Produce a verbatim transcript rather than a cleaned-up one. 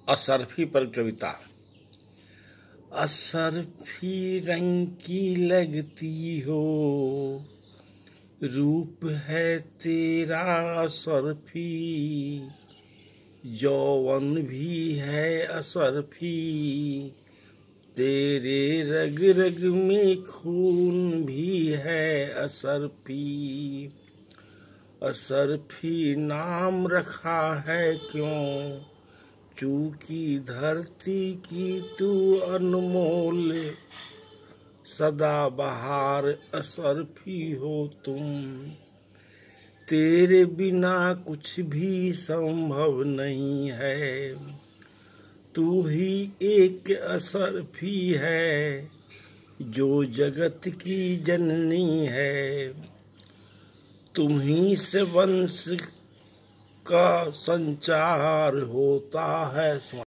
असरफी पर कविता। असरफी रंग की लगती हो, रूप है तेरा असरफी, यौवन भी है असरफी, तेरे रग रग में खून भी है असरफी। असरफी नाम रखा है क्यों, चूंकि धरती की तू अनमोल, सदा बहार असरफी हो तुम। तेरे बिना कुछ भी संभव नहीं है, तू ही एक असरफी है, जो जगत की जननी है। तुम्ही से वंश का संचार होता है।